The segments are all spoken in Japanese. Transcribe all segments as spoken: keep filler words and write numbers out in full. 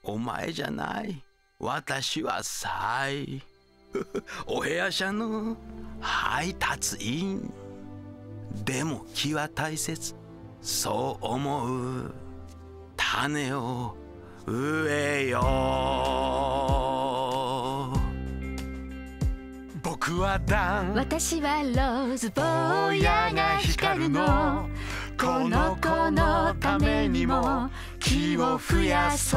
お前じゃない。私はサイ。お部屋者の配達員。でも木は大切、そう思う。種を植えよう。僕はダン、 私はローズ、坊やが光るの。この子のためにも木を増やそう。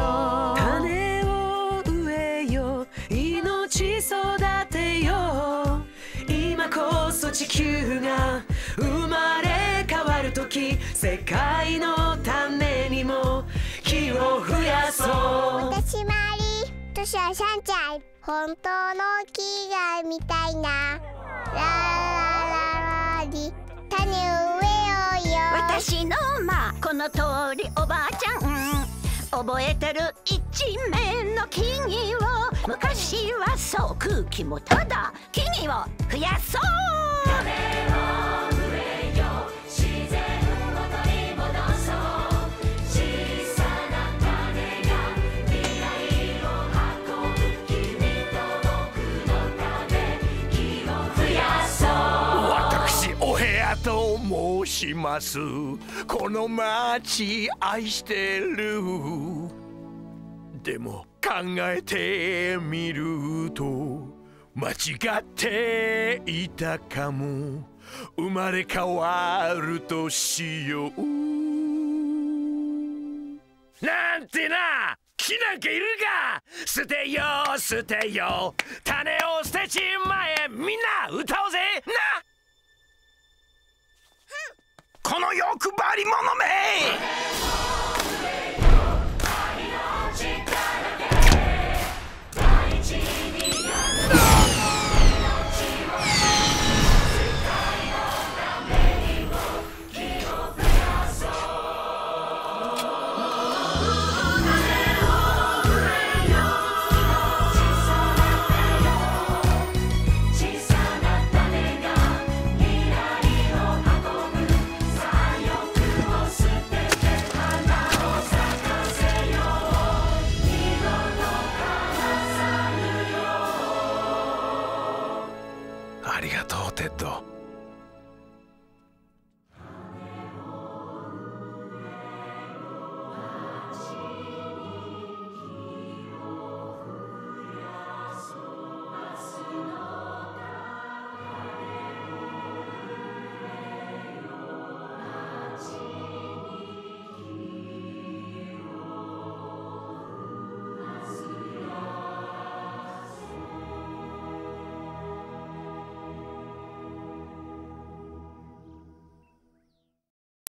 種を植えよ、命育てよ。今こそ地球が生まれ変わる時、世界のためにも木を増やそう。 私マリー、年はさんさい。本当の木が見たいな。ララララリ、種を植えようよ。 私のまあこの通りおばあちゃん、覚えてる一面の木々を。昔はそう空気もただ、木々を増やそう。種を植えよう、自然を取り戻そう。小さな種が未来を運ぶ。君と僕のため木を増やそう。 私お部屋と申します。この町愛してる。でも考えてみると間違っていたかも。生まれ変わるとしようなんてな。木なんかいるか。捨てよう捨てよう、種を捨てちまえ。みんな歌おうぜな。この欲張り者